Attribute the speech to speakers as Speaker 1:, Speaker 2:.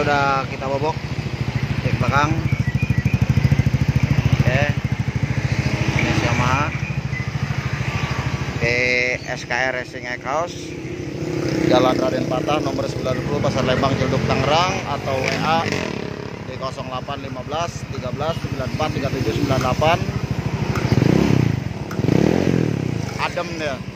Speaker 1: udah kita bobok di belakang. Oke, ini Yamaha SKR Racing House, Jalan Raden Patah nomor 90, Pasar Lembang, Ciledug, Tangerang, atau WA di 0815 13 94 37 98. Adem dia.